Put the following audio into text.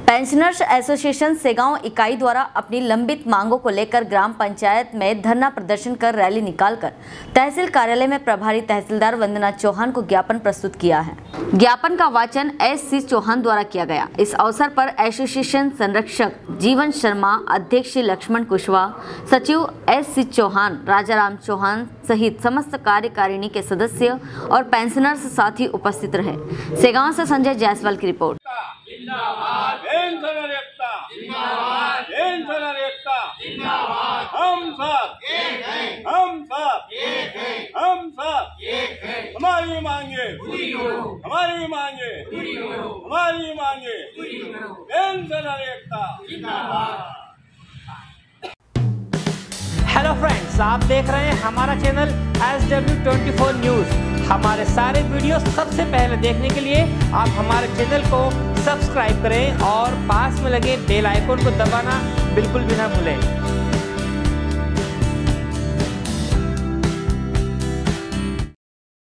Pensioners association Segaon इकाई द्वारा अपनी लंबित मांगों को लेकर ग्राम पंचायत में धरना प्रदर्शन कर रैली निकालकर तहसील कार्यालय में प्रभारी तहसीलदार वंदना चौहान को ज्ञापन प्रस्तुत किया है। ज्ञापन का वाचन एस.सी. चौहान द्वारा किया गया। इस अवसर पर एसोसिएशन संरक्षक जीवन शर्मा, अध्यक्ष लक्ष्मण कुशवाहा, सचिव एस.सी. चौहान, राजाराम चौहान सहित समस्त कार्यकारिणी के सदस्य और पेंशनर्स साथी उपस्थित रहे। सेगांव से संजय जायसवाल की रिपोर्ट। पेंशनर एकता जिंदाबाद, पेंशनर एकता जिंदाबाद। हम सब एक हैं, हम सब एक हैं, हम सब एक हैं। हमारी मांगे पूरी हो, हमारी मांगे पूरी हो, हमारी मांगे पूरी हो। पेंशनर एकता जिंदाबाद। हेलो फ्रेंड्स, आप देख रहे हैं हमारा चैनल SW24 न्यूज़। हमारे सारे वीडियो सबसे पहले देखने के लिए आप हमारे चैनल को सब्सक्राइब करें और पास में लगे बेल आइकन को दबाना बिल्कुल भी ना भूलें।